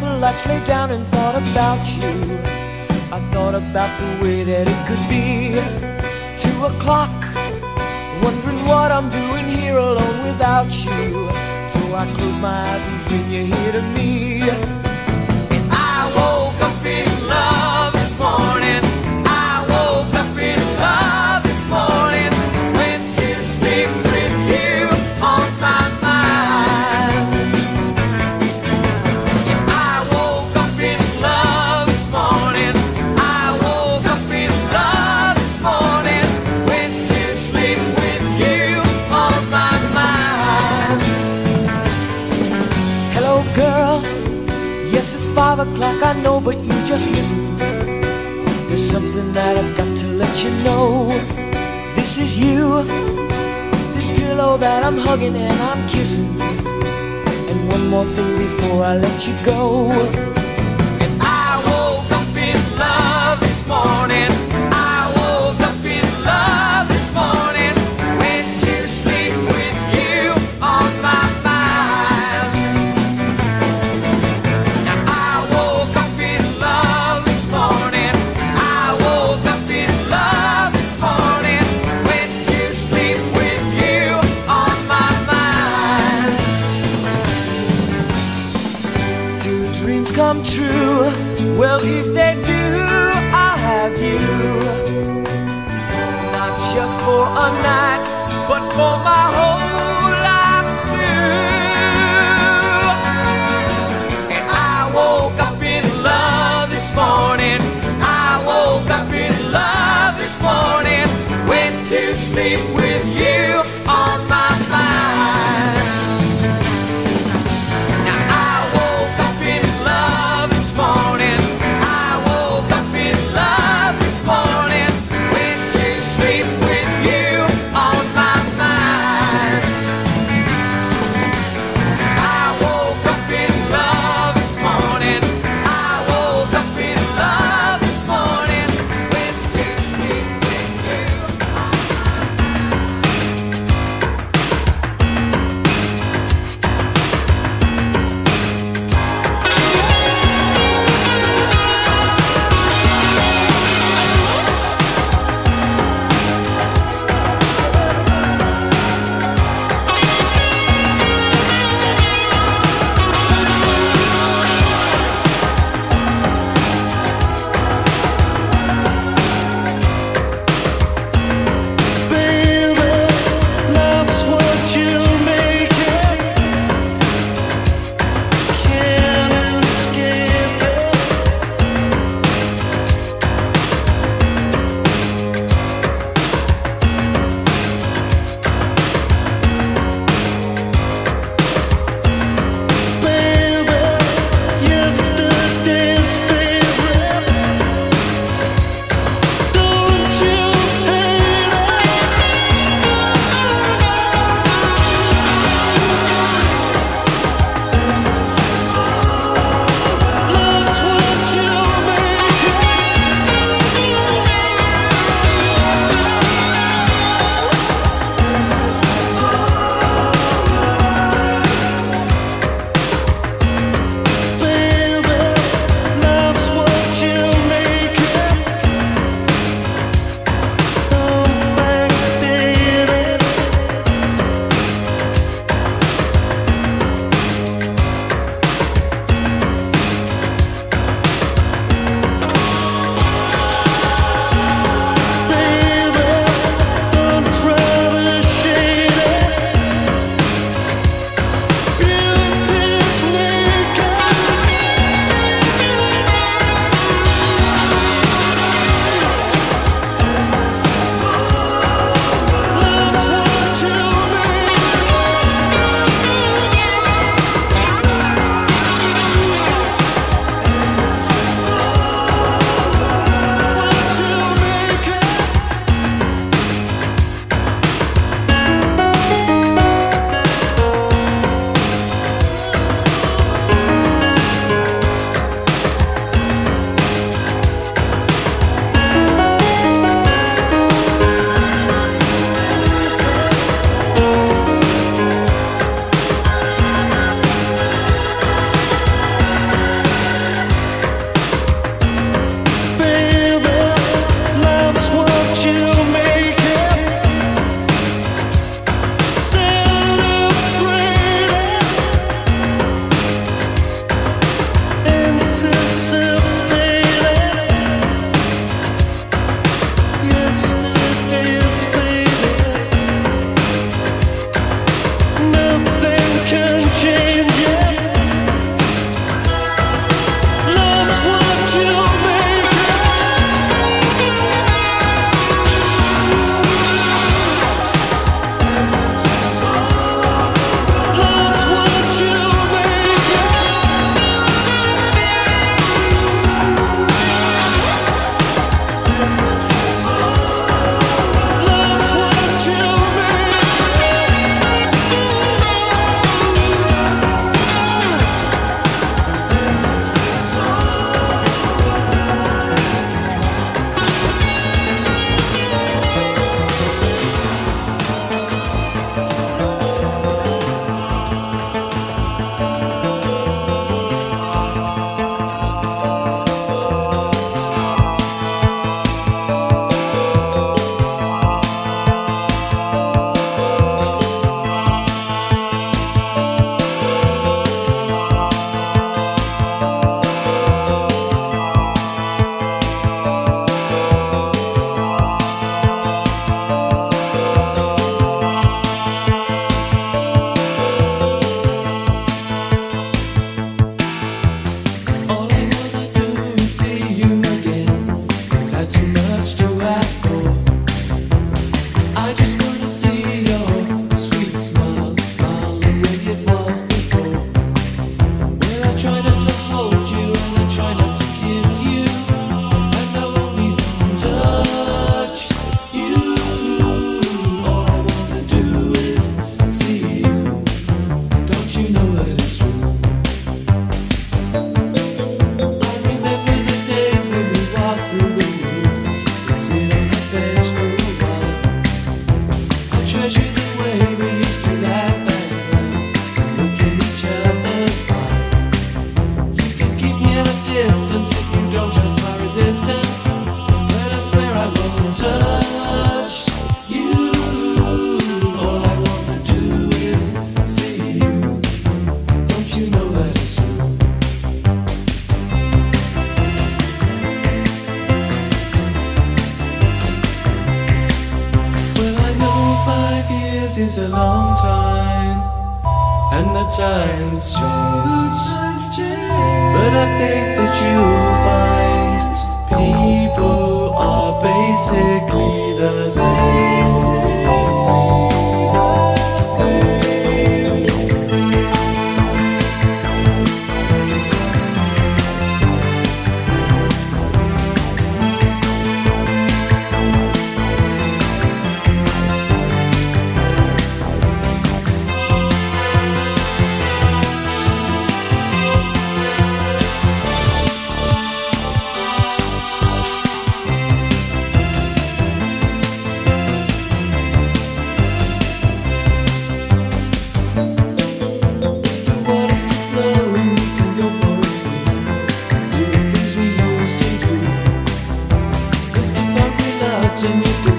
the lights, lay down and thought about you. I thought about the way that it could be 2 o'clock, wondering what I'm doing here alone without you. So I close my eyes and dream you're here to me. And I woke up in love this morning. I woke up in love this morning. Went to sleep with you on my mind. Yes, I woke up in love this morning. I woke up in love this morning. Went to sleep with you on my mind. Hello, girl. Yes, it's 5 o'clock, I know, but you just listen. There's something that I've got to let you know. This is you, this pillow that I'm hugging and I'm kissing. And one more thing before I let you go. And I woke up in love this morning. I woke up in love this morning. Went to sleep with you on my mind. Now I woke up in love this morning. I woke up in love this morning. Went to sleep with you on my mind. Do dreams come true? Well, if they do, I'll have you. Not just for a night, but for my whole life through. And I woke up in love this morning. I woke up in love this morning. Went to sleep with you on my mind. Now I woke up in love this morning. I much to ask for. I just wanna see your sweet smile, smile the way it was before. Well, I try not to hold you and I try not to kiss you, and I won't even touch you. All I wanna do is see you. Don't you know that it's true? Treasure the way we used to laugh and look in each other's eyes. You can keep me at a distance if you don't trust my resistance, but I swear I won't touch you. All I wanna do is see you. Don't you know that it's true? Well, I know 5 years is a long time, and the times change. But I think that you'll find people are basically the same. To me.